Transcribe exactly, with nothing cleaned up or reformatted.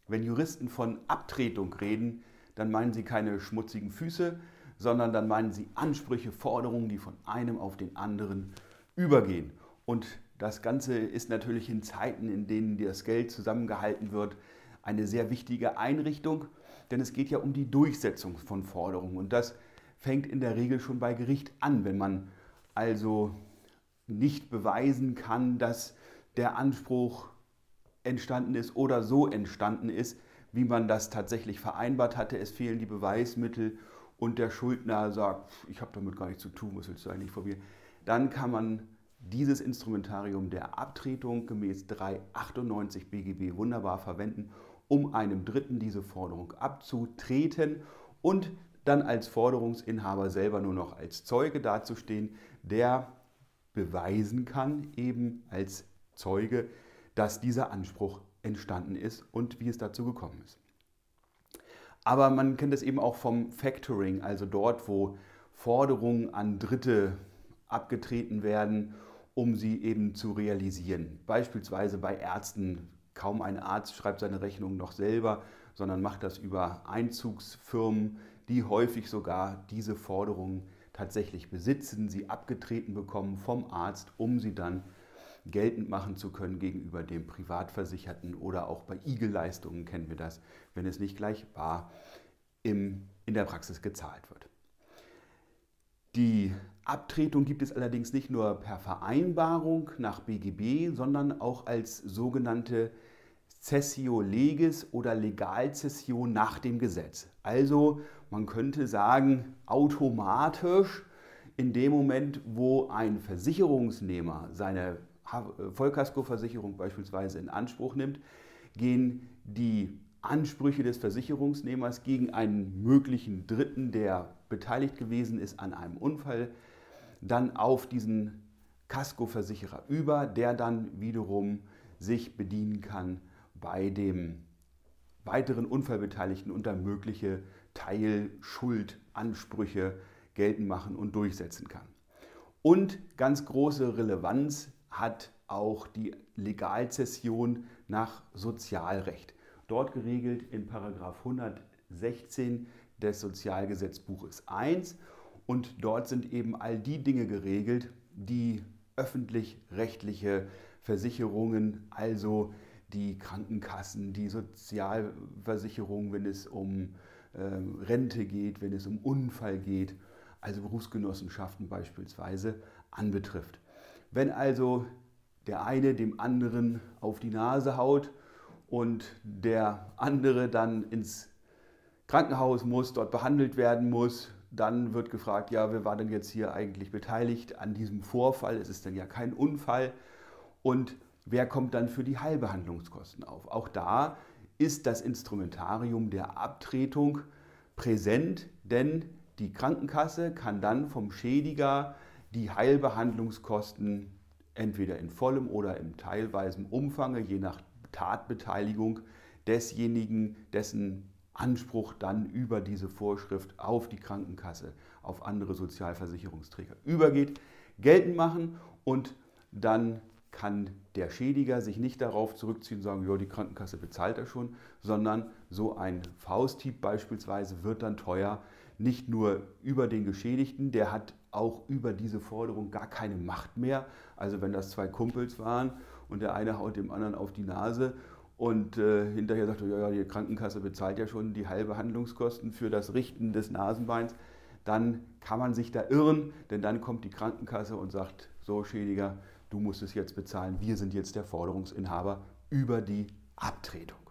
Wenn Juristen von Abtretung reden, dann meinen sie keine schmutzigen Füße, sondern dann meinen sie Ansprüche, Forderungen, die von einem auf den anderen übergehen. Und das Ganze ist natürlich in Zeiten, in denen das Geld zusammengehalten wird, eine sehr wichtige Einrichtung, denn es geht ja um die Durchsetzung von Forderungen. Und das fängt in der Regel schon bei Gericht an, wenn man also nicht beweisen kann, dass der Anspruch entstanden ist oder so entstanden ist, wie man das tatsächlich vereinbart hatte. Es fehlen die Beweismittel und der Schuldner sagt, ich habe damit gar nichts zu tun, was willst du eigentlich von mir? Dann kann man dieses Instrumentarium der Abtretung gemäß dreihundertachtundneunzig B G B wunderbar verwenden, um einem Dritten diese Forderung abzutreten und dann als Forderungsinhaber selber nur noch als Zeuge dazustehen, der beweisen kann, eben als Zeuge, dass dieser Anspruch entstanden ist und wie es dazu gekommen ist. Aber man kennt es eben auch vom Factoring, also dort, wo Forderungen an Dritte abgetreten werden, um sie eben zu realisieren. Beispielsweise bei Ärzten. Kaum ein Arzt schreibt seine Rechnung noch selber, sondern macht das über Einzugsfirmen, die häufig sogar diese Forderungen tatsächlich besitzen, sie abgetreten bekommen vom Arzt, um sie dann geltend machen zu können gegenüber dem Privatversicherten, oder auch bei I G E-Leistungen kennen wir das, wenn es nicht gleich bar im, in der Praxis gezahlt wird. Die Abtretung gibt es allerdings nicht nur per Vereinbarung nach B G B, sondern auch als sogenannte Cessio legis oder Legalzession nach dem Gesetz. Also man könnte sagen, automatisch in dem Moment, wo ein Versicherungsnehmer seine Vollkaskoversicherung beispielsweise in Anspruch nimmt, gehen die Ansprüche des Versicherungsnehmers gegen einen möglichen Dritten, der beteiligt gewesen ist an einem Unfall, dann auf diesen Kaskoversicherer über, der dann wiederum sich bedienen kann bei dem weiteren Unfallbeteiligten und dann mögliche Teilschuldansprüche geltend machen und durchsetzen kann. Und ganz große Relevanz hat auch die Legalzession nach Sozialrecht. Dort geregelt in Paragraph hundertsechzehn des Sozialgesetzbuches eins. Und dort sind eben all die Dinge geregelt, die öffentlich-rechtliche Versicherungen, also die Krankenkassen, die Sozialversicherung, wenn es um äh, Rente geht, wenn es um Unfall geht, also Berufsgenossenschaften beispielsweise, anbetrifft. Wenn also der eine dem anderen auf die Nase haut und der andere dann ins Krankenhaus muss, dort behandelt werden muss, dann wird gefragt, ja, wer war denn jetzt hier eigentlich beteiligt an diesem Vorfall? Es ist dann ja kein Unfall. Und wer kommt dann für die Heilbehandlungskosten auf? Auch da ist das Instrumentarium der Abtretung präsent, denn die Krankenkasse kann dann vom Schädiger die Heilbehandlungskosten entweder in vollem oder im teilweisen Umfang, je nach Tatbeteiligung desjenigen, dessen Anspruch dann über diese Vorschrift auf die Krankenkasse, auf andere Sozialversicherungsträger übergeht, geltend machen, und dann kann der Schädiger sich nicht darauf zurückziehen und sagen, ja, die Krankenkasse bezahlt er schon, sondern so ein Fausthieb beispielsweise wird dann teuer, nicht nur über den Geschädigten, der hat auch über diese Forderung gar keine Macht mehr. Also wenn das zwei Kumpels waren und der eine haut dem anderen auf die Nase und äh, hinterher sagt, ja, ja, die Krankenkasse bezahlt ja schon die Heilbehandlungskosten für das Richten des Nasenbeins, dann kann man sich da irren, denn dann kommt die Krankenkasse und sagt, so Schädiger, du musst es jetzt bezahlen, wir sind jetzt der Forderungsinhaber über die Abtretung.